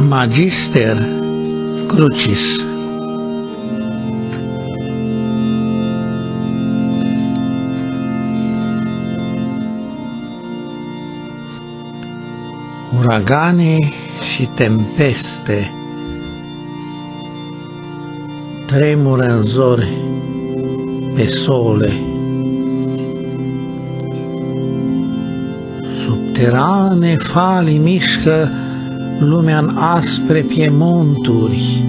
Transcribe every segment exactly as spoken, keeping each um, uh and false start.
Magister Crucis. Uragane și tempeste tremură în zori pe sole, subterane fali mișcă lumea în aspre piemonturi,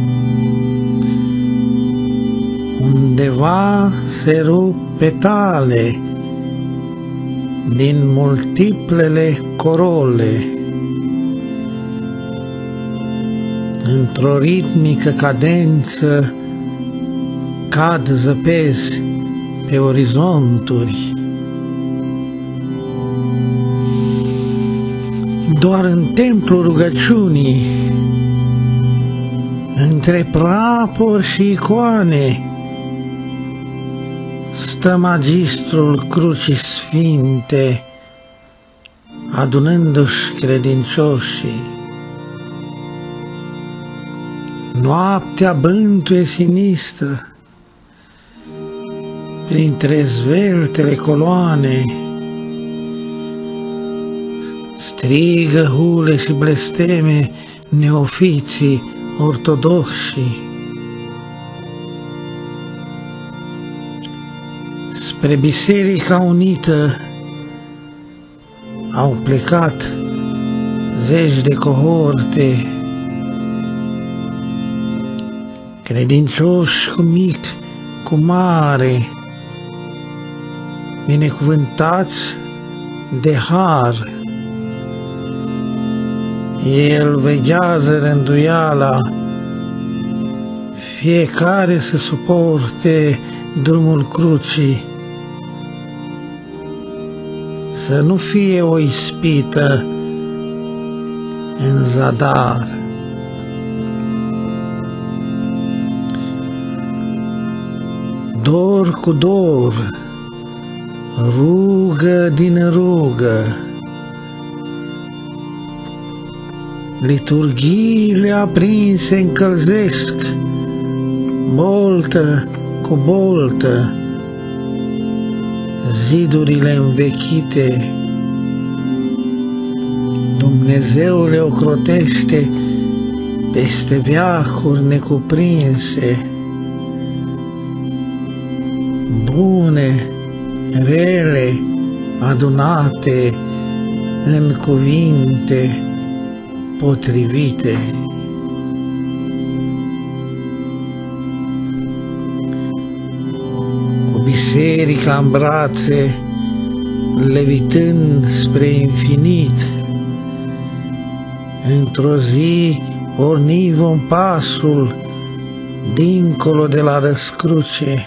undeva se rup petale din multiplele corole, într-o ritmică cadență cad zăpezi pe orizonturi. Doar în templul rugăciunii, între prapori și icoane, stă magistrul Crucii Sfinte, adunându-și credincioșii. Noaptea bântuie sinistră printre zveltele coloane, strigă hule și blesteme neofiții ortodoxi. Spre Biserica Unită au plecat zeci de cohorte, credincioși cu mic, cu mare, binecuvântați de har. El veghează rânduiala, fiecare să suporte drumul crucii, să nu fie o ispită în zadar. Dor cu dor, rugă din rugă, liturghiile aprinse încălzesc, boltă cu boltă, zidurile învechite. Dumnezeu le ocrotește peste veacuri necuprinse, bune, rele, adunate în cuvinte potrivite. Cu biserica în brațe, levitând spre infinit, într-o zi porni vom pasul dincolo de la răscruce.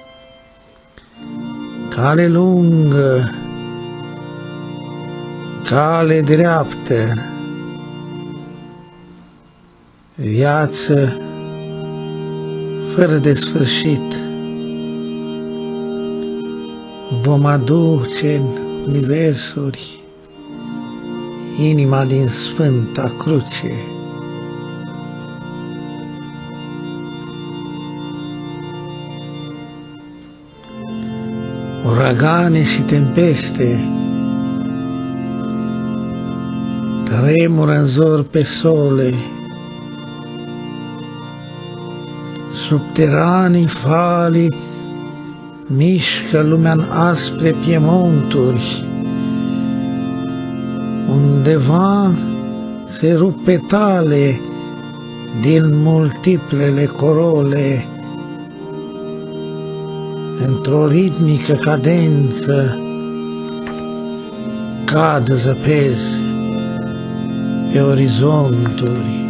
Cale lungă, cale dreaptă, viață fără de sfârșit, vom aduce în universuri inima din Sfânta Cruce. Uragane și tempeste tremură în zor pe sole, subteranii fali mișcă lumea în aspre piemonturi, undeva se rup petale din multiplele corole, într-o ritmică cadență cad zăpezi pe orizonturi.